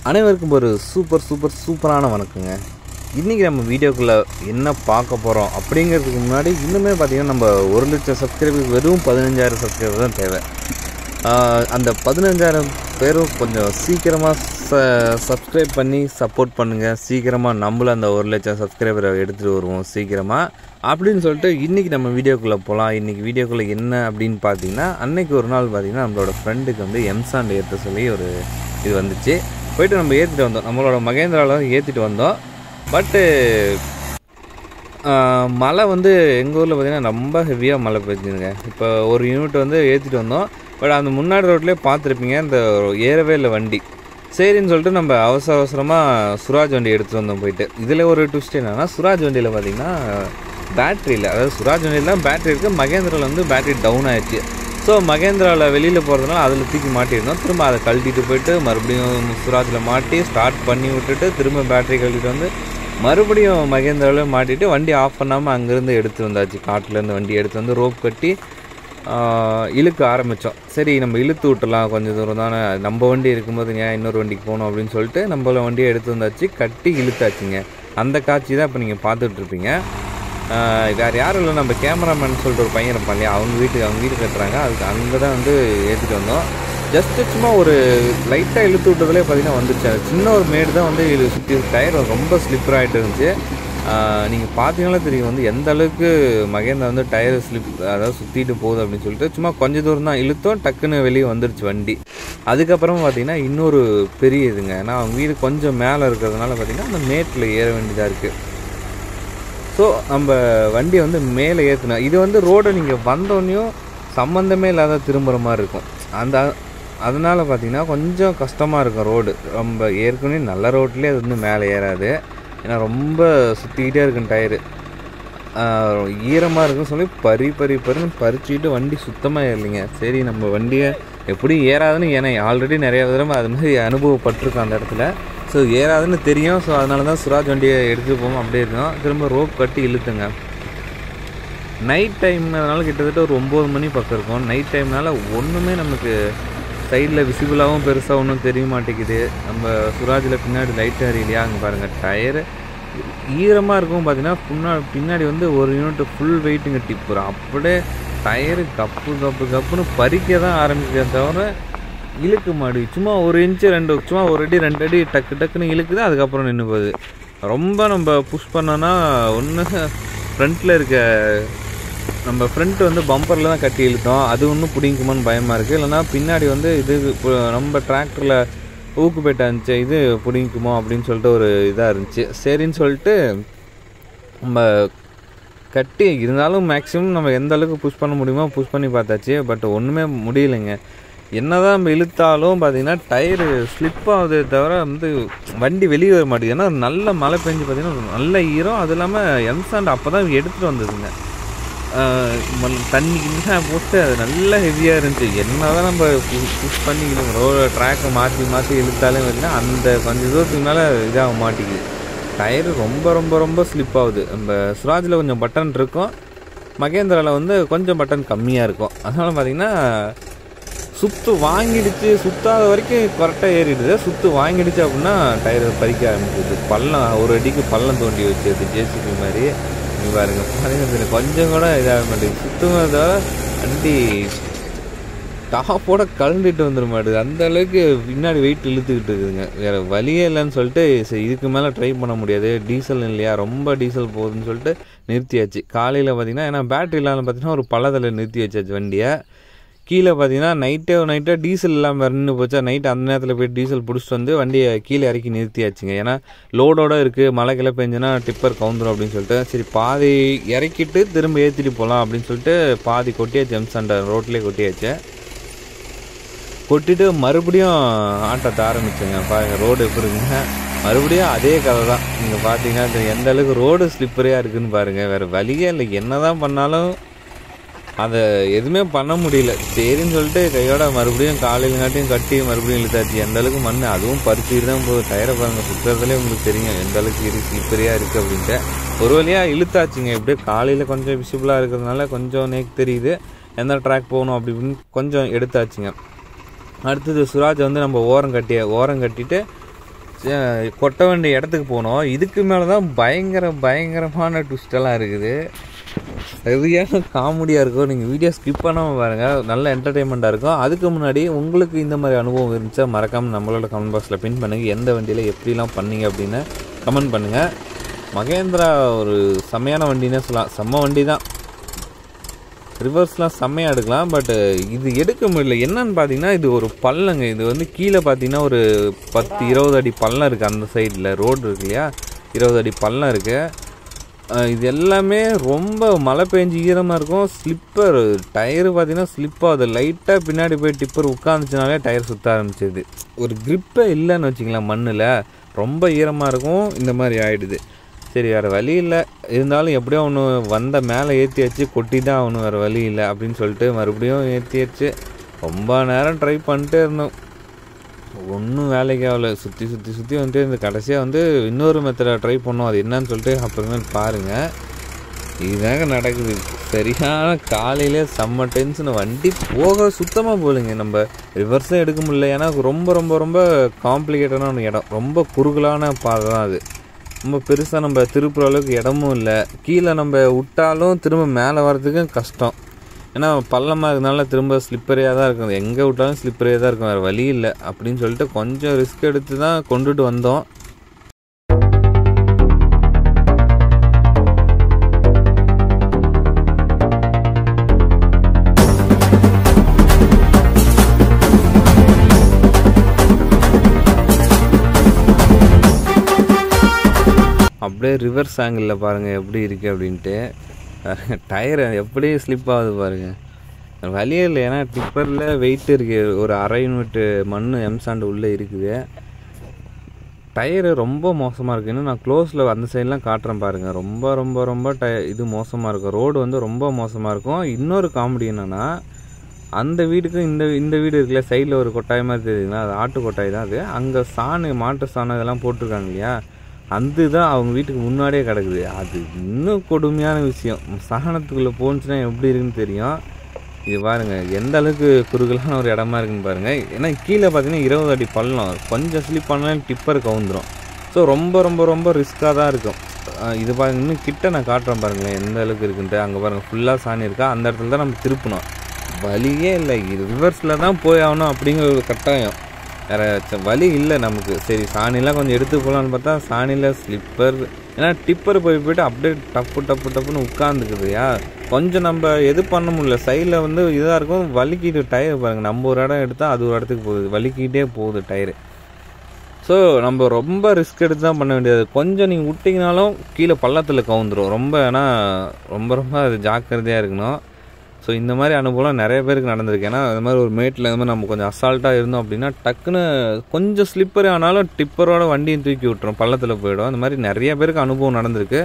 அனைவருக்கும் ஒரு சூப்பரான வணக்கங்க. இன்றைக்கி நம்ம வீடியோக்குள்ளே என்ன பார்க்க போகிறோம் அப்படிங்கிறதுக்கு முன்னாடி இன்னுமே பார்த்திங்கன்னா நம்ம 1 லட்சம் சப்ஸ்கிரைபருக்கு வெறும் 15,000 சப்ஸ்கிரைபர் தான் தேவை. அந்த 15,000 பேரும் கொஞ்சம் சீக்கிரமாக சப்ஸ்கிரைப் பண்ணி சப்போர்ட் பண்ணுங்கள். சீக்கிரமாக நம்மளும் அந்த 1 லட்சம் சப்ஸ்கிரைபரை எடுத்துகிட்டு வருவோம் சீக்கிரமாக அப்படின்னு சொல்லிட்டு இன்றைக்கி நம்ம வீடியோக்குள்ளே போகலாம். இன்றைக்கி வீடியோக்குள்ளே என்ன அப்படின்னு பார்த்தீங்கன்னா, அன்றைக்கி ஒரு நாள் பார்த்திங்கன்னா நம்மளோட ஃப்ரெண்டுக்கு வந்து எம்சாண்ட் ஏற்ற சொல்லி ஒரு இது வந்துச்சு. போய்ட்டு நம்ம ஏற்றிட்டு வந்தோம், நம்மளோட மகேந்திராவில் ஏற்றிட்டு வந்தோம். பட்டு மழை வந்து எங்கள் ஊரில் பார்த்திங்கன்னா ரொம்ப ஹெவியாக மழை பெஞ்சுதுங்க. இப்போ ஒரு யூனிட் வந்து ஏற்றிட்டு வந்தோம். பட் அந்த முன்னாடி ரோட்லேயே பார்த்துருப்பீங்க, இந்த ஏறவே இல்லை வண்டி. சரின்னு சொல்லிட்டு நம்ம அவசரமாக சுராஜ் வண்டி எடுத்துகிட்டு வந்தோம். போயிட்டு இதில் ஒரு ட்விஸ்ட் என்னென்னா, சுராஜ் வண்டியில் பார்த்திங்கன்னா பேட்ரி இல்லை. அதாவது சுராஜ் வண்டியில் தான் பேட்ரி இருக்குது, மகேந்திராவில் வந்து பேட்ரி டவுன் ஆகிடுச்சு. ஸோ மகேந்திராவில் வெளியில் போகிறதுனால அதில் தூக்கி மாட்டியிருந்தோம். திரும்ப அதை கழட்டிட்டு போயிட்டு மறுபடியும் சுராஜில் மாட்டி ஸ்டார்ட் பண்ணி விட்டுட்டு திரும்ப பேட்ரி கழட்டிட்டு வந்து மறுபடியும் மகேந்திராவில் மாட்டிட்டு வண்டி ஆஃப் பண்ணாமல் அங்கேருந்து எடுத்து வந்தாச்சு. காட்டிலேருந்து வண்டி எடுத்து வந்து ரோப் கட்டி இழுக்க ஆரம்பித்தோம். சரி நம்ம இழுத்து விட்டுலாம், கொஞ்சம் தூரம் தானே, நம்ம வண்டி இருக்கும்போது ஏன் இன்னொரு வண்டிக்கு போகணும் அப்படின்னு சொல்லிட்டு நம்மள வண்டியை எடுத்து வந்தாச்சு, கட்டி இழுத்தாச்சுங்க. அந்த காட்சி தான் இப்போ நீங்கள் பார்த்துட்ருப்பீங்க. வேறு யாரும் இல்லை, நம்ம கேமராமேன் சொல்லிட்டு ஒரு பையன் இருப்பான் இல்லையா, அவங்க வீடு கட்டுறாங்க, அதுக்கு அங்கே தான் வந்து ஏற்றிட்டு வந்தோம். ஜஸ்ட்டு சும்மா ஒரு லைட்டாக இழுத்து விட்டதுலேயே பார்த்திங்கன்னா வந்துச்சு. சின்ன ஒரு மேடு தான் வந்து இது சுற்றி டயர் ரொம்ப ஸ்லிப்பர் ஆகிட்டு இருந்துச்சு. நீங்கள் பார்த்தீங்கன்னா தெரியும் வந்து எந்த அளவுக்கு மகேந்திரா வந்து டயர் அதாவது சுற்றிட்டு போகுது அப்படின்னு சொல்லிட்டு சும்மா கொஞ்சம் தூரம் தான் இழுத்தோம், டக்குன்னு வெளியே வந்துருச்சு வண்டி. அதுக்கப்புறம் பார்த்திங்கன்னா இன்னொரு பெரிய இதுங்க, ஏன்னா அவங்க வீடு கொஞ்சம் மேலே இருக்கிறதுனால பார்த்திங்கன்னா அந்த மேட்டில் ஏற வேண்டியதாக இருக்குது. ஸோ நம்ம வண்டியை வந்து மேலே ஏற்றினோம். இது வந்து ரோடை நீங்கள் வந்தோடனையும் சம்மந்தமே இல்லாத திரும்புகிற மாதிரி இருக்கும். அதனால் பார்த்திங்கன்னா கொஞ்சம் கஷ்டமாக இருக்கும் ரோடு. ரொம்ப ஏற்கனவே நல்ல ரோட்லேயே அது வந்து மேலே ஏறாது, ஏன்னா ரொம்ப சுற்றிக்கிட்டே இருக்கும் டயரு. ஈரமாக இருக்குன்னு சொல்லி பறின்னு பறிச்சுக்கிட்டு வண்டி சுத்தமாக ஏறலைங்க. சரி நம்ம வண்டியை எப்படி ஏறாதுன்னு, ஏன்னா ஆல்ரெடி நிறையா தடவை அது மாதிரி அனுபவப்பட்டிருக்கோம் அந்த இடத்துல. ஸோ ஏறாதுன்னு தெரியும். ஸோ அதனால தான் சுராஜ் வண்டியை எடுத்துகிட்டு போவோம். அப்படியே இருக்கோம், திரும்ப ரோப் கட்டி இழுத்துங்க. நைட் டைம்னால கிட்டத்தட்ட ஒரு 9 மணி பக்கம் இருக்கும். நைட் டைம்னால ஒன்றுமே நமக்கு சைடில் விசிபிளாகவும் பெருசாக ஒன்றும் தெரிய மாட்டேங்குது. நம்ம சுராஜில் பின்னாடி லைட் அறியலையா, அங்கே பாருங்கள் டயரு ஈரமாக இருக்கும். பார்த்தீங்கன்னா பின்னாடி வந்து ஒரு யூனிட் ஃபுல் வெயிட்டுங்க டிப்பர். அப்படியே டயரு கப்புன்னு பறிக்க தான் ஆரம்பிக்கிறத தவிர இழுக்க மாடி. சும்மா 1 இன்ச்சு 2 சும்மா 1 அடி 2 அடி டக்குன்னு இழுக்குது, அதுக்கப்புறம் நின்று போகுது. ரொம்ப நம்ம புஷ் பண்ணோன்னா ஒன்று ஃப்ரண்ட்டில் இருக்க நம்ம ஃப்ரண்ட்டு வந்து பம்பரில் தான் கட்டி இழுத்தோம், அது ஒன்றும் பிடிக்குமான்னு பயமாக இருக்குது. இல்லைனா பின்னாடி வந்து இது நம்ம டிராக்டரில் ஊக்குப்பேட்டை இருந்துச்சு, இது பிடிக்குமோ அப்படின்னு சொல்லிட்டு ஒரு இதாக இருந்துச்சு. சரின்னு சொல்லிட்டு நம்ம கட்டி இருந்தாலும் மேக்ஸிமம் நம்ம எந்த அளவுக்கு புஷ் பண்ண முடியுமோ புஷ் பண்ணி பார்த்தாச்சு. பட் ஒன்றுமே முடியலைங்க. என்ன தான் நம்ம இழுத்தாலும் பார்த்திங்கன்னா டயரு ஸ்லிப் ஆகுதே தவிர வந்து வண்டி வெளியே வர மாட்டேங்குது. ஏன்னா நல்ல மழை பெஞ்சு பார்த்திங்கன்னா நல்ல ஈரம். அது இல்லாமல் எம்சாண்ட் அப்போ தான் எடுத்துகிட்டு வந்ததுங்க. தண்ணி கிண்ணா போட்டு அது நல்லா ஹெவியாக இருந்துச்சு. என்ன தான் நம்ம புஷ் பண்ணி ரோட ட்ராக்கை மாற்றி இழுத்தாலே பார்த்திங்கன்னா அந்த கொஞ்சம் தூரத்துக்கு மேலே இதாக மாட்டேங்குது. டயரு ரொம்ப ஸ்லிப் ஆகுது. நம்ம சுராஜில் கொஞ்சம் பட்டன் இருக்கும், மகேந்திராவில் வந்து கொஞ்சம் பட்டன் கம்மியாக இருக்கும். அதனால் பார்த்திங்கன்னா வாங்கிடுச்சு, சுத்தாத வரைக்கும் கரெக்டாக ஏறிடுது. வாங்கிடுச்சு அப்படின்னா டயர் பறிக்க ஆரம்பிச்சிது. பள்ளம் 1 அடிக்கு பள்ளம் தோண்டி வச்சு ஜேசிபி மாதிரி பாருங்க கொஞ்சம் கூட இதாக மாட்டேங்குது. சுத்தமாக வண்டி டாப்போட கலந்துட்டு வந்துட மாட்டேது. அந்த அளவுக்கு பின்னாடி வெயிட் இழுத்துக்கிட்டு இருக்குதுங்க. வேறு வழியே இல்லைன்னு சொல்லிட்டு சரி இதுக்கு மேலே ட்ரை பண்ண முடியாது, டீசல் இல்லையா, ரொம்ப டீசல் போகுதுன்னு சொல்லிட்டு நிறுத்தியாச்சு. காலையில் பார்த்திங்கன்னா ஏன்னா பேட்ரி இல்லாமல் பார்த்திங்கன்னா ஒரு பள்ளத்தில் நிறுத்தி வச்சாச்சு வண்டியை. கீழே பார்த்தீங்கன்னா நைட்டே டீசல் இல்லாமல் நின்று போச்சா, நைட்டு அந்த நேரத்தில் போய் டீசல் பிடிச்சிட்டு வந்து வண்டியை கீழே இறக்கி நிறுத்தியாச்சுங்க. ஏன்னா லோடோடு இருக்குது, மழை கிளை பெஞ்சுன்னா டிப்பர் கவுந்துடும் அப்படின்னு சொல்லிட்டு சரி பாதி இறக்கிட்டு திரும்ப ஏற்றிட்டு போகலாம் அப்படின்னு சொல்லிட்டு பாதி கொட்டியாச்சு. எம்சாண்டை ரோட்லேயே கொட்டியாச்சு. கொட்டிட்டு மறுபடியும் ஆட்டத்தை ஆரம்பிச்சுங்க. பாருங்கள் ரோடு எப்படிங்க, மறுபடியும் அதே கதை தான். நீங்கள் பார்த்தீங்கன்னா எந்த அளவுக்கு ரோடு ஸ்லிப்பரியாக இருக்குதுன்னு பாருங்கள். வேறு வழியே இல்லை, என்ன தான் பண்ணாலும் அதை எதுவுமே பண்ண முடியல. சரின்னு சொல்லிட்டு கையோட மறுபடியும் காலையிலங்காட்டியும் கட்டி மறுபடியும் இழுத்தாச்சு. எந்த அளவுக்கு மண் அதுவும் பறிச்சுட்டு தான் போகுது. டயரை பாருங்கள், சுற்றுறதுலேயே உங்களுக்கு தெரியும் எந்த அளவுக்கு ஸ்லிப்பரியாக இருக்குது அப்படின்ட்டு. ஒரு வழியாக இழுத்தாச்சுங்க. எப்படியே காலையில் கொஞ்சம் விசிபிளாக இருக்கிறதுனால கொஞ்சம் நேக்கு தெரியுது எந்த ட்ராக் போகணும் அப்படி இப்படின்னு கொஞ்சம் எடுத்தாச்சுங்க. அடுத்தது சுராஜ் வந்து நம்ம ஓரம் கட்டிட்டு கொட்ட வேண்டிய இடத்துக்கு போனோம். இதுக்கு மேலே தான் பயங்கரமான ட்விஸ்டெல்லாம் இருக்குது. சரியான காமெடியாக இருக்கும். நீங்கள் வீடியோ ஸ்கிப் பண்ணாமல் பாருங்கள், நல்ல என்டர்டெயின்மெண்ட்டாக இருக்கும். அதுக்கு முன்னாடி உங்களுக்கு இந்த மாதிரி அனுபவம் இருந்துச்சா மறக்காமல் நம்மளோட கமெண்ட் பாக்ஸில் பின் பண்ணுங்கள். எந்த வண்டியில் எப்படிலாம் பண்ணீங்க அப்படின்னு கமெண்ட் பண்ணுங்கள். மகேந்திரா ஒரு செம்மையான வண்டினே சொல்லலாம். செம்ம வண்டி தான், ரிவர்ஸ்லாம் செம்மையாக எடுக்கலாம். பட்டு இது எடுக்க முடியல. என்னன்னு பார்த்தீங்கன்னா இது ஒரு பள்ளங்க. இது வந்து கீழே பார்த்தீங்கன்னா ஒரு 10-20 அடி பள்ளம் இருக்குது. அந்த சைடில் ரோடு இருக்கு இல்லையா, 20 அடி பள்ளம் இருக்குது. இது எல்லாமே ரொம்ப மழை பெஞ்சு ஈரமாக இருக்கும். ஸ்லிப்பர் டயரு பார்த்தீங்கன்னா ஸ்லிப்பாகுது. லைட்டாக பின்னாடி போய் டிப்பர் உட்காந்துச்சுனாலே டயர் சுற்ற ஆரம்பிச்சிது. ஒரு க்ரிப்பே இல்லைன்னு வச்சிங்களேன். மண்ணில் ரொம்ப ஈரமாக இருக்கும். இந்த மாதிரி ஆகிடுது. சரி, வேறு வழி இல்லை. இருந்தாலும் எப்படியோ ஒன்று வந்த மேலே ஏற்றியாச்சு, கொட்டி தான் ஆகணும், வேறு வழி இல்லை அப்படின்னு சொல்லிட்டு மறுபடியும் ஏற்றியாச்சு. ரொம்ப நேரம் ட்ரை பண்ணிட்டே இருந்தோம், ஒன்றும் வேலைக்கு ஆகலை. சுற்றி வந்துட்டு இந்த கடைசியாக வந்து இன்னொரு மெத்தடை ட்ரை பண்ணோம். அது என்னன்னு சொல்லிட்டு அப்புறமேல் பாருங்கள். இதுதாங்க நடக்குது. சரியான காலையிலே செம்ம டென்ஷன். வண்டி போக சுத்தமாக போகலைங்க. நம்ம ரிவர்ஸும் எடுக்க முடியல. ஏன்னா ரொம்ப காம்ப்ளிகேட்டடான இடம். ரொம்ப குறுகலான பாதை தான் அது. ரொம்ப பெருசாக நம்ம திருப்புற அளவுக்கு இடமும் இல்லை. கீழே நம்ம விட்டாலும் திரும்ப மேலே வர்றதுக்கும் கஷ்டம். ஏன்னா பள்ளமாக இருக்கனால திரும்ப ஸ்லிப்பரியாக தான் இருக்கும். எங்கே விட்டாலும் ஸ்லிப்பரியாக தான் இருக்கும், வேறு வழி இல்லை அப்படின்னு சொல்லிட்டு கொஞ்சம் ரிஸ்க் எடுத்து தான் கொண்டுட்டு வந்தோம். அப்படியே ரிவர்ஸ் ஆங்கிளில் பாருங்கள் எப்படி இருக்குது அப்படின்ட்டு. டயர் எப்படி ஸ்லிப் ஆகுது பாருங்கள். வழியே இல்லை. ஏன்னா டிப்பரில் வெயிட் இருக்குது. ஒரு அரை யூனிட் மண் எம்சாண்டு உள்ளே இருக்குது. டயரு ரொம்ப மோசமாக இருக்குது. இன்னும் நான் க்ளோஸில் அந்த சைட்லாம் காட்டுறேன் பாருங்கள். ரொம்ப இது மோசமாக இருக்கும். ரோடு வந்து ரொம்ப மோசமாக இருக்கும். இன்னொரு காமெடி என்னென்னா, அந்த வீடுக்கும் இந்த வீடு இருக்குல்ல, சைடில் ஒரு கொட்டாய் மாதிரி தெரியுதுங்களா, அது ஆட்டு கொட்டாய் தான் அது. அங்கே மாட்டு சாணம் இதெல்லாம் போட்டிருக்காங்க இல்லையா, அந்த தான் அவங்க வீட்டுக்கு முன்னாடியே கிடக்குது. அது இன்னும் கொடுமையான விஷயம். சாணத்துக்குள்ளே போணுச்சுன்னா எப்படி இருக்குன்னு தெரியும். இது பாருங்கள் எந்த அளவுக்கு குறுகலான ஒரு இடமா இருக்குன்னு பாருங்கள். ஏன்னா கீழே பார்த்தீங்கன்னா 20 அடி பள்ளம். கொஞ்சம் ஸ்லிப் பண்ணாலும் டிப்பர் கவுந்துடும். ஸோ ரொம்ப ரிஸ்க்காக தான் இருக்கும். இது பாருங்கள், இன்னும் கிட்ட நான் காட்டுறேன் பாருங்களேன் எந்த அளவுக்கு இருக்குன்ட்டு. அங்கே பாருங்கள் ஃபுல்லாக சாணி இருக்கா. அந்த இடத்துல தான் நம்ம திருப்பணும். வழியே இல்லை. இது ரிவர்ஸில் தான் போய் ஆகணும் அப்படிங்கிற ஒரு கட்டாயம். வேறு வழி இல்லை நமக்கு. சரி, சாணிலாம் கொஞ்சம் எடுத்து போகலான்னு பார்த்தா சாணியில் ஸ்லிப்பர். ஏன்னா டிப்பர் போயிட்டு அப்படியே டப்புன்னு உட்காந்துக்குதுயா. கொஞ்சம் நம்ம எது பண்ண முடியல. சைடில் வந்து இதாக இருக்கும், வலிக்கிட்டு டயர் பாருங்கள். நம்ம ஒரு இடம் எடுத்தால் அது ஒரு இடத்துக்கு போகுது, வலிக்கிட்டே போகுது டயரு. ஸோ நம்ம ரொம்ப ரிஸ்க் எடுத்து தான் பண்ண வேண்டியது. கொஞ்சம் நீங்கள் விட்டிங்கனாலும் கீழே பள்ளத்தில் கவுந்துடும். ஏன்னா ரொம்ப அது ஜாக்கிரதையாக இருக்கணும். ஸோ இந்த மாதிரி அனுபவம் நிறைய பேருக்கு நடந்திருக்கு. ஏன்னா அது மாதிரி ஒரு மேட்டில் இந்த மாதிரி நம்ம கொஞ்சம் அசால்ட்டாக இருந்தோம் அப்படின்னா டக்குன்னு கொஞ்சம் ஸ்லிப்பர் ஆனாலும் டிப்பரோட வண்டியும் தூக்கி விட்டுரும், பள்ளத்தில் போயிடும். அந்த மாதிரி நிறைய பேருக்கு அனுபவம் நடந்திருக்கு.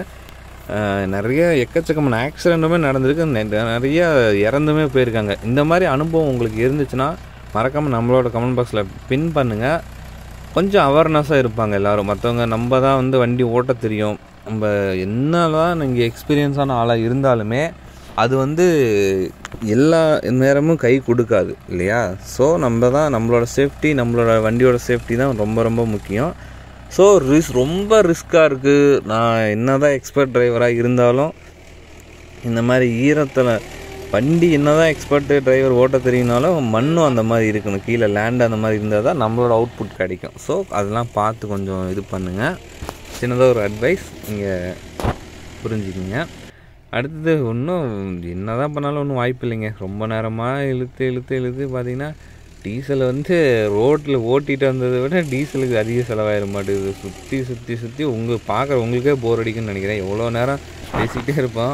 நிறைய எக்கச்சக்கமான ஆக்சிடெண்ட்டுமே நடந்திருக்கு. நிறைய இறந்துமே போயிருக்காங்க. இந்த மாதிரி அனுபவம் உங்களுக்கு இருந்துச்சுன்னா மறக்காமல் நம்மளோட கமெண்ட் பாக்ஸில் பின் பண்ணுங்கள். கொஞ்சம் அவேர்னஸாக இருப்பாங்க எல்லோரும். மற்றவங்க நம்ம தான் வந்து வண்டி ஓட்ட தெரியும், நம்ம என்னதான் நீங்கள் எக்ஸ்பீரியன்ஸான ஆளாக இருந்தாலுமே அது வந்து எல்லா நேரமும் கை கொடுக்காது இல்லையா. ஸோ நம்ம தான் நம்மளோட சேஃப்டி, நம்மளோட வண்டியோட சேஃப்டி தான் ரொம்ப முக்கியம். ஸோ ரொம்ப ரிஸ்க்காக இருக்குது. நான் என்ன தான் எக்ஸ்பர்ட் டிரைவராக இருந்தாலும் இந்த மாதிரி ஈரத்தில் வண்டி என்ன தான் எக்ஸ்பர்ட் டிரைவர் ஓட்ட தெரியினாலும் மண்ணும் அந்த மாதிரி இருக்கணும். கீழே லேண்டு அந்த மாதிரி இருந்தால் தான் நம்மளோட அவுட்புட் கிடைக்கும். ஸோ அதெல்லாம் பார்த்து கொஞ்சம் இது பண்ணுங்கள். சின்னதாக ஒரு அட்வைஸ் நீங்கள் புரிஞ்சுக்கிங்க. அடுத்தது ஒன்றும் என்ன தான் பண்ணாலும் ஒன்றும் வாய்ப்பு இல்லைங்க. ரொம்ப நேரமாக இழுத்து பார்த்திங்கன்னா டீசல் வந்து ரோட்டில் ஓட்டிகிட்டு வந்ததை விட டீசலுக்கு அதிக செலவாயிட மாட்டேங்குது. சுற்றி உங்களுக்கே போர் அடிக்குன்னு நினைக்கிறேன். எவ்வளோ நேரம் பேசிக்கிட்டே இருப்போம்.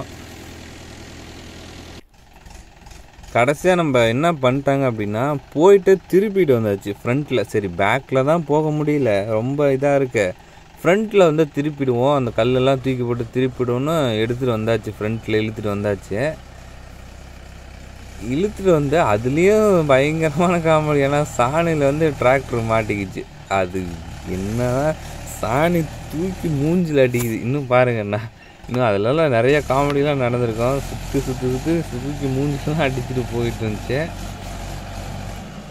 கடைசியாக நம்ம என்ன பண்ணிட்டாங்க அப்படின்னா போயிட்டு திருப்பிட்டு வந்தாச்சு ஃப்ரண்ட்டில். சரி, பேக்கில் தான் போக முடியல, ரொம்ப இதாக இருக்கு. ஃப்ரண்ட்டில் வந்து திருப்பிடுவோம், அந்த கல்லெல்லாம் தூக்கி போட்டு திருப்பிடுவோன்னு எடுத்துகிட்டு வந்தாச்சு. ஃப்ரண்ட்டில் இழுத்துட்டு வந்தாச்சு. இழுத்துட்டு வந்து அதுலேயும் பயங்கரமான காமெடி. ஏன்னா சாணியில் வந்து டிராக்டர் மாட்டிக்கிச்சு. அது என்னதான் சாணி தூக்கி மூஞ்சில் அடிக்குது. இன்னும் பாருங்கண்ணா, இன்னும் அதிலலாம் நிறையா காமெடிலாம் நடந்திருக்கோம். சுற்றி தூக்கி மூஞ்சிலாம் அடிச்சுட்டு போயிட்டு இருந்துச்சு.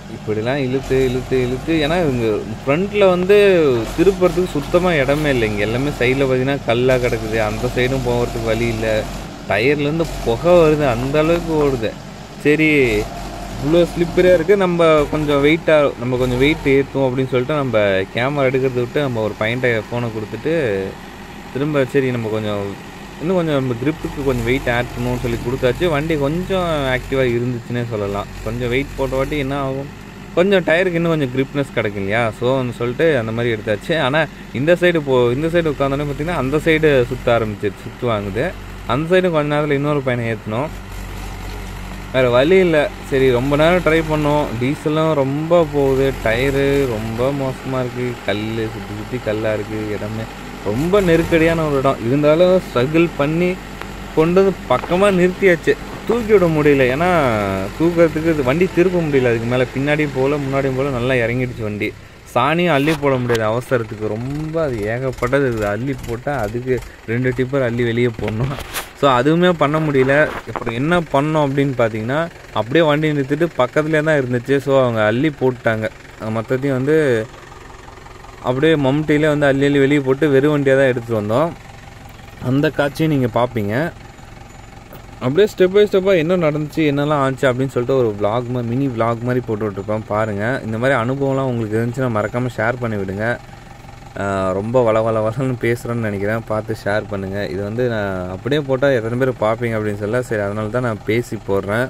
இப்படிலாம் இழுத்து இழுத்து இழுத்து ஏன்னா இவங்க ஃப்ரண்ட்டில் வந்து திருப்புறதுக்கு சுத்தமாக இடமே இல்லை. இங்கே எல்லாமே சைடில் பார்த்தீங்கன்னா கல்லாக கிடக்குது. அந்த சைடும் போகிறதுக்கு வழி இல்லை. டயர்லேருந்து புகை வருது, அந்த அளவுக்கு ஓடுது. சரி இவ்வளோ ஸ்லிப்பராக இருக்குது, நம்ம கொஞ்சம் வெயிட் ஏற்றும் அப்படின்னு சொல்லிட்டு நம்ம கேமரா எடுக்கிறத விட்டு நம்ம ஒரு பையன்கிட்ட ஃபோனை கொடுத்துட்டு திரும்ப சரி நம்ம இன்னும் கொஞ்சம் நம்ம க்ரிப்புக்கு கொஞ்சம் வெயிட் ஆட் பண்ணணும்னு சொல்லி கொடுத்தாச்சு. வண்டி கொஞ்சம் ஆக்டிவாக இருந்துச்சுன்னே சொல்லலாம். கொஞ்சம் வெயிட் போட்ட வாட்டி என்ன ஆகும், கொஞ்சம் டயருக்கு இன்னும் கொஞ்சம் க்ரிப்னஸ் கிடைக்கும் இல்லையா. ஸோ சொல்லிட்டு அந்த மாதிரி எடுத்தாச்சு. ஆனால் இந்த சைடு உட்காந்தோடனே பார்த்திங்கன்னா அந்த சைடு சுற்று வாங்குது. அந்த சைடு கொஞ்ச நேரத்தில் இன்னொரு பையனை ஏற்றணும், வேறு வழி இல்லை. சரி ரொம்ப நேரம் ட்ரை பண்ணோம். டீசலும் ரொம்ப போகுது, டயரு ரொம்ப மோசமாக இருக்குது, சுற்றி கல்லாக இருக்குது, இடமே ரொம்ப நெருக்கடியான ஒரு இடம். இருந்தாலும் ஸ்ட்ரகிள் பண்ணி கொண்டு வந்து பக்கமாக நிறுத்தியாச்சு. தூக்கி விட முடியல, ஏன்னா தூக்கிறதுக்கு வண்டி திருப்ப முடியல. அதுக்கு மேலே பின்னாடியும் போல் முன்னாடியும் போல் நல்லா இறங்கிடுச்சு வண்டி. சாணியும் அள்ளி போட முடியாது அவசரத்துக்கு, ரொம்ப அது ஏகப்பட்டது. இது அள்ளி போட்டால் அதுக்கு 2 டிப்பர் அள்ளி வெளியே போடணும். ஸோ அதுவுமே பண்ண முடியல. அப்புறம் என்ன பண்ணோம் அப்படின்னு பார்த்தீங்கன்னா, அப்படியே வண்டி நிறுத்திட்டு பக்கத்துலேயே தான் இருந்துச்சு. ஸோ அவங்க அள்ளி போட்டாங்க மொத்தத்தையும் வந்து அப்படியே மம்டியிலே வந்து அள்ளி வெளியே போட்டு வெறும் வண்டியாக தான் எடுத்துகிட்டு வந்தோம். அந்த காட்சியை நீங்கள் பார்ப்பீங்க. அப்படியே ஸ்டெப் பை ஸ்டெப்பாக என்ன நடந்துச்சு என்னெல்லாம் ஆச்சு அப்படின்னு சொல்லிட்டு ஒரு விளாக் மினி விளாக் மாதிரி போட்டுட்ருப்பேன் பாருங்கள். இந்த மாதிரி அனுபவம்லாம் உங்களுக்கு இருந்துச்சுன்னா மறக்காமல் ஷேர் பண்ணி விடுங்க. ரொம்ப வளன்னு பேசுகிறேன்னு நினைக்கிறேன், பார்த்து ஷேர் பண்ணுங்கள். இது வந்து நான் அப்படியே போட்டால் எத்தனை பேர் பார்ப்பீங்க அப்படின்னு சொல்ல, சரி அதனால தான் நான் பேசி போடுறேன்.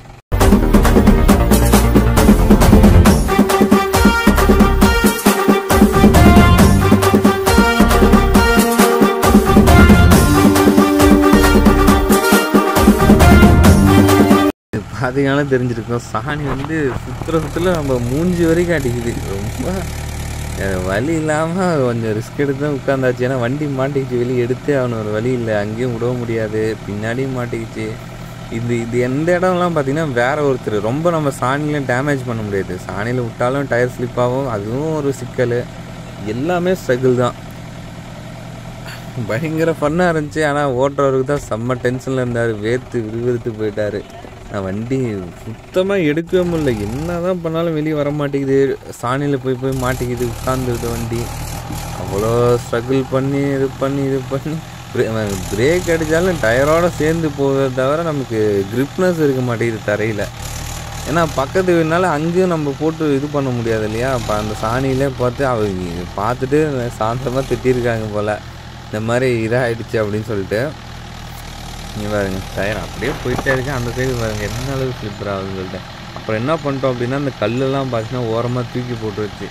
பார்த்தீங்கன்னா தெரிஞ்சிருக்கும், சாணி வந்து சுற்றுல நம்ம மூஞ்சி வரைக்கும் அடிக்குது. ரொம்ப வழி இல்லாமல் கொஞ்சம் ரிஸ்க் எடுத்து தான் உட்காந்தாச்சு. ஏன்னா வண்டி மாட்டிக்கிச்சு, வெளியே எடுத்தே அவனு ஒரு வழி இல்லை, அங்கேயும் விட முடியாது, பின்னாடியும் மாட்டிக்கிச்சு. இது எந்த இடம்லாம் பார்த்திங்கன்னா வேறு ஒருத்தர் ரொம்ப நம்ம சாணியில் டேமேஜ் பண்ண முடியாது. சாணியில் விட்டாலும் டயர் ஸ்லிப் ஆகும், அதுவும் ஒரு சிக்கல். எல்லாமே ஸ்ட்ரகிள் தான். பயங்கர ஃபன்னாக இருந்துச்சு. ஆனால் ஓட்டுறவருக்கு தான் செம்ம டென்ஷனில் இருந்தார், விறுவிறுத்து போயிட்டார். நான் வண்டி சுத்தமாக எடுக்கவே முடியல, என்ன தான் பண்ணாலும் வெளியே வர மாட்டேங்குது, சாணியில் போய் மாட்டிக்கிது, உட்காந்துருது வண்டி. அவ்வளோ ஸ்ட்ரகிள் பண்ணி இது பண்ணி பிரேக் அடித்தாலும் டயரோடு சேர்ந்து போகிறத தவிர நமக்கு கிரிப்னஸ் இருக்க மாட்டேங்குது தரையில். ஏன்னா பக்கத்து வீடுனால அங்கேயும் நம்ம போட்டு இது பண்ண முடியாது இல்லையா. அப்போ அந்த சாணியிலே அவங்க பார்த்துட்டு சாந்தமாக திட்டிருக்காங்க போல், இந்த மாதிரி இதாகிடுச்சு அப்படின்னு சொல்லிட்டு. நீங்கள் பாருங்க டயர் அப்படியே போயிட்டே இருக்கேன். அந்த சைடு பாருங்கள் என்ன அளவுக்கு ஸ்லிப்பர் ஆகுதுன்னு சொல்லிட்டு. அப்புறம் என்ன பண்ணிட்டோம் அப்படின்னா, அந்த கல்லெல்லாம் பார்த்தீங்கன்னா ஓரமாக தூக்கி போட்டு வச்சு.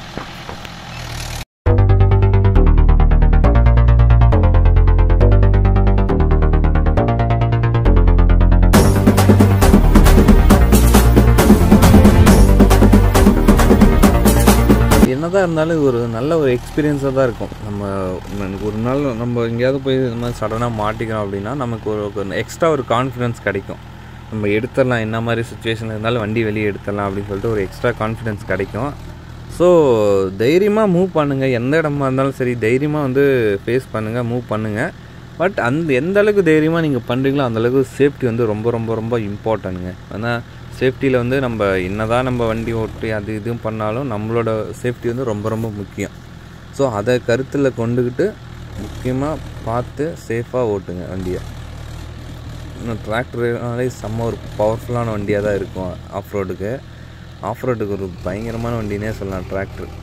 என்னதான் இருந்தாலும் ஒரு நல்ல ஒரு எக்ஸ்பீரியன்ஸாக தான் இருக்கும். ஒரு நாள் நம்ம எங்கேயாவது போய் இந்த மாதிரி சடனாக மாட்டிக்கிறோம் அப்படின்னா நமக்கு ஒரு எக்ஸ்ட்ரா ஒரு கான்ஃபிடென்ஸ் கிடைக்கும். நம்ம எடுத்துடலாம், என்ன மாதிரி சுச்சுவேஷன் இருந்தாலும் வண்டி வெளியே எடுத்துடலாம் அப்படின்னு சொல்லிட்டு ஒரு எக்ஸ்ட்ரா கான்ஃபிடென்ஸ் கிடைக்கும். ஸோ தைரியமாக மூவ் பண்ணுங்கள், எந்த இடமா இருந்தாலும் சரி தைரியமாக வந்து ஃபேஸ் பண்ணுங்கள், மூவ் பண்ணுங்கள். பட் எந்த அளவுக்கு தைரியமாக நீங்கள் பண்ணுறீங்களோ அந்தளவுக்கு சேஃப்டி வந்து ரொம்ப ரொம்ப ரொம்ப இம்பார்ட்டன்ட்டுங்க. ஏன்னா சேஃப்டியில் வந்து நம்ம என்ன தான் நம்ம வண்டி ஓட்டி அது இதுவும் பண்ணாலும் நம்மளோட சேஃப்டி வந்து ரொம்ப ரொம்ப முக்கியம். ஸோ அதை கருத்தில் கொண்டுக்கிட்டு முக்கியமாக பார்த்து சேஃபாக ஓட்டுங்க வண்டியை. இன்னும் டிராக்டர்னாலே செம்ம ஒரு பவர்ஃபுல்லான வண்டியாக தான் இருக்கும். ஆஃப்ரோடுக்கு ஒரு பயங்கரமான வண்டினே சொல்லலாம் டிராக்டர்.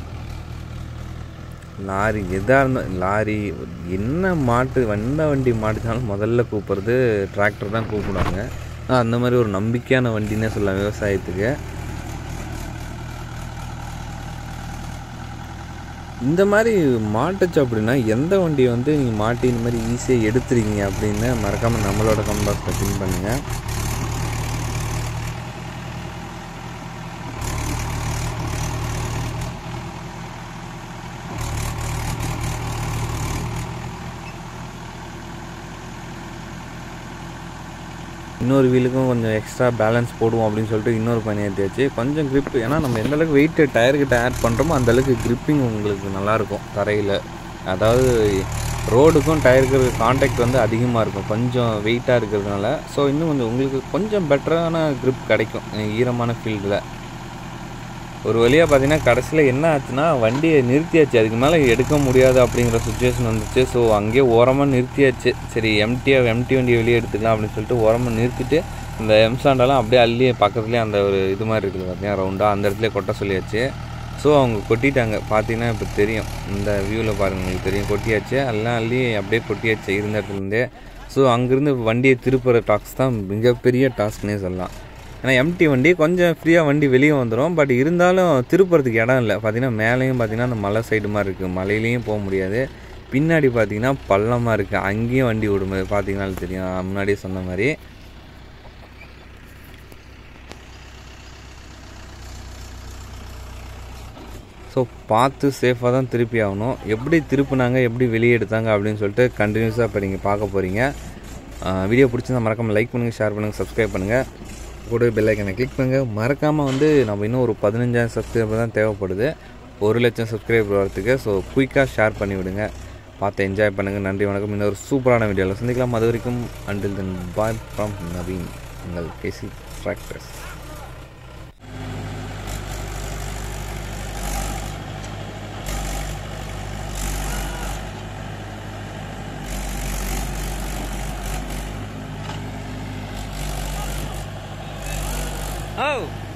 லாரி எதாக இருந்தால் லாரி என்ன வண்டி மாட்டுச்சாலும் முதல்ல கூப்பிட்றது டிராக்டர் தான் கூப்பிடுவாங்க. அந்த மாதிரி ஒரு நம்பிக்கையான வண்டினே சொல்லலாம் விவசாயத்துக்கு. இந்த மாதிரி மாட்டுச்சு அப்படின்னா எந்த வண்டியை வந்து நீங்கள் மாட்டி இந்த மாதிரி ஈஸியாக எடுத்துருக்கீங்க அப்படின்னு மறக்காமல் நம்மளோட கமெண்ட் பாக்ஸில் பின் பண்ணுங்கள். இன்னொரு வீலுக்கும் கொஞ்சம் எக்ஸ்ட்ரா பேலன்ஸ் போடுவோம் அப்படின்னு சொல்லிட்டு இன்னொரு பையனை ஏற்றியாச்சு. கொஞ்சம் க்ரிப், ஏன்னா நம்ம எந்தளவுக்கு வெயிட்டு டயர்கிட்ட ஆட் பண்ணுறோமோ அந்தளவுக்கு க்ரிப்பிங் உங்களுக்கு நல்லாயிருக்கும் தரையில். அதாவது ரோடுக்கும் டயருக்கு கான்டாக்ட் வந்து அதிகமாக இருக்கும் கொஞ்சம் வெயிட்டாக இருக்கிறதுனால. ஸோ இன்னும் கொஞ்சம் உங்களுக்கு கொஞ்சம் பெட்டரான க்ரிப் கிடைக்கும் ஈரமான ஃபீல்டில். ஒரு வழியாக பார்த்தீங்கன்னா கடைசியில் என்ன ஆச்சுன்னா வண்டியை நிறுத்தியாச்சு. அதுக்கு மேலே எடுக்க முடியாது அப்படிங்கிற சுச்சுவேஷன் வந்துச்சு. ஸோ அங்கேயே ஓரமாக நிறுத்தியாச்சு. சரி எம்டி வண்டியை வெளியே எடுத்துக்கலாம் அப்படின்னு சொல்லிட்டு ஓரமாக நிறுத்திட்டு இந்த எம்சாண்டெல்லாம் அப்படியே அள்ளி பக்கத்துலேயே அந்த ஒரு இது மாதிரி இருக்குது பார்த்தீங்கன்னா ரவுண்டாக அந்த இடத்துல கொட்ட சொல்லியாச்சு. ஸோ அவங்க கொட்டிட்டாங்க. பார்த்தீங்கன்னா இப்போ தெரியும், இந்த வியூவில் பாருங்கள் உங்களுக்கு தெரியும், கொட்டியாச்சு. எல்லாம் அள்ளி அப்படியே கொட்டியாச்சு இருந்த இடத்துலேருந்தே. ஸோ அங்கேருந்து வண்டியை திருப்புற டாஸ்க் தான் மிகப்பெரிய டாஸ்க்னே சொல்லலாம். ஏன்னா எம்டி வண்டி கொஞ்சம் ஃப்ரீயாக வண்டி வெளியே வந்துடும். பட் இருந்தாலும் திருப்புறதுக்கு இடம் இல்லை. பார்த்திங்கன்னா மேலேயும் பார்த்திங்கன்னா அந்த மலை சைடு மாதிரி இருக்குது, மலையிலையும் போக முடியாது. பின்னாடி பார்த்திங்கன்னா பள்ளமாக இருக்குது, அங்கேயும் வண்டி விடும்போது பார்த்திங்கனாலும் தெரியும், முன்னாடியே சொன்ன மாதிரி. ஸோ பார்த்து சேஃபாக தான் திருப்பி ஆகணும். எப்படி திருப்பினாங்க, எப்படி வெளியே எடுத்தாங்க அப்படின்னு சொல்லிட்டு கண்டினியூஸாக இப்போ நீங்கள் பார்க்க போகிறீங்க. வீடியோ பிடிச்சிருந்தா மறக்காமல் லைக் பண்ணுங்கள், ஷேர் பண்ணுங்கள், சப்ஸ்கிரைப் பண்ணுங்கள், கூட பெல் ஐக்கனை கிளிக் பண்ணுங்கள். மறக்காமல் நம்ம இன்னும் ஒரு 15,000 சப்ஸ்கிரைபர் தான் தேவைப்படுது 1,00,000 சப்ஸ்கிரைபர் வரத்துக்கு. ஸோ குயிக்காக ஷேர் பண்ணி விடுங்க, பார்த்து என்ஜாய் பண்ணுங்கள். நன்றி, வணக்கம். இன்னொரு சூப்பரான வீடியோவில் சந்திக்கலாம். அது வரைக்கும் until then bye from Naveen, உங்கள் கேசி டிராக்டர்ஸ். Oh!